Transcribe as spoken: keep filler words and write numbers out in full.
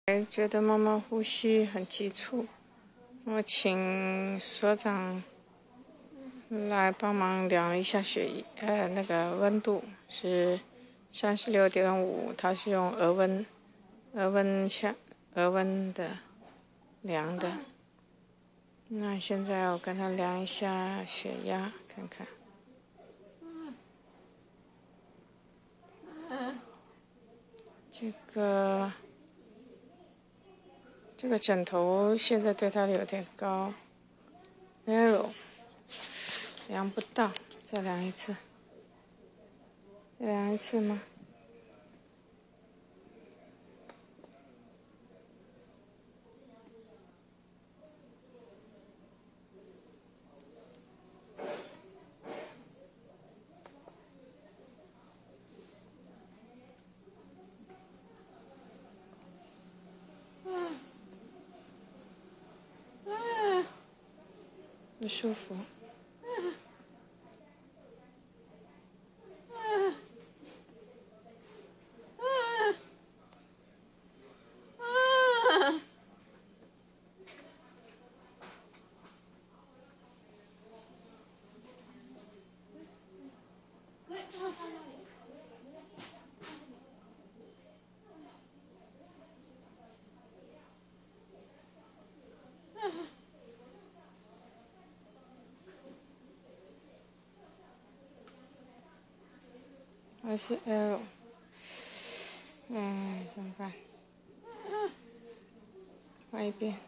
觉得妈妈呼吸很急促，我请所长来帮忙量了一下血液，呃，那个温度是三十六点五，他是用额温，额温枪，额温的量的。那现在我跟他量一下血压，看看。这个这个枕头现在对他有点高 ，zero， 量不到，再量一次，再量一次吗？不舒服。还是 L， 哎，怎么办？换一遍。